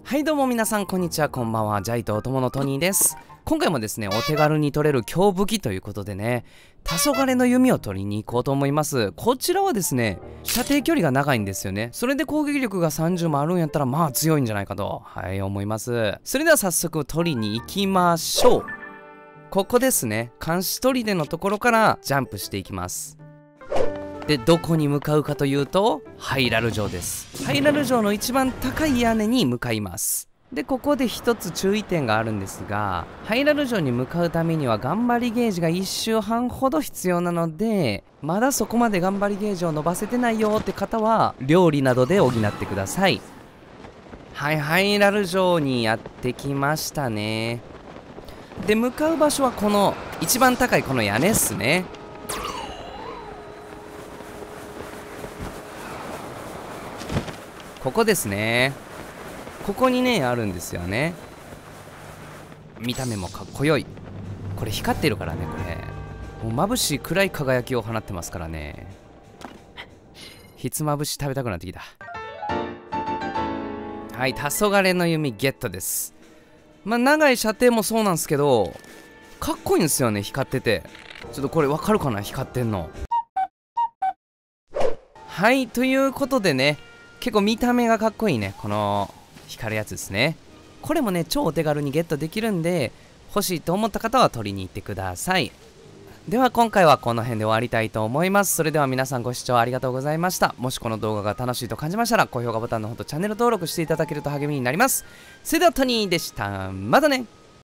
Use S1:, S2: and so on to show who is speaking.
S1: はいどうも皆さんこんにちは、こんばんは。ジャイとお供のトニーです。今回もですね、お手軽に取れる強武器ということでね、黄昏の弓を取りに行こうと思います。こちらはですね、射程距離が長いんですよね。それで攻撃力が30もあるんやったらまあ強いんじゃないかと、思います。それでは早速取りに行きましょう。ここですね、監視砦のところからジャンプしていきます。で、どこに向かうかというと、ハイラル城です。ハイラル城の一番高い屋根に向かいます。で、ここで一つ注意点があるんですが、ハイラル城に向かうためには頑張りゲージが1周半ほど必要なので、まだそこまで頑張りゲージを伸ばせてないよって方は、料理などで補ってください。はい、ハイラル城にやってきましたね。で、向かう場所はこの一番高いこの屋根っすね。ここですね。ここにねあるんですよね。見た目もかっこよい。これ光ってるからね。これもう眩しい暗い輝きを放ってますからね。ひつまぶし食べたくなってきた。はい、黄昏の弓ゲットです。まあ長い射程もそうなんですけど、かっこいいんですよね、光ってて。ちょっとこれわかるかな、光ってんの。はい、ということでね、結構見た目がかっこいいね、この光るやつですね。これもね、超お手軽にゲットできるんで、欲しいと思った方は取りに行ってください。では今回はこの辺で終わりたいと思います。それでは皆さんご視聴ありがとうございました。もしこの動画が楽しいと感じましたら、高評価ボタンの方とチャンネル登録していただけると励みになります。それではトニーでした。またね。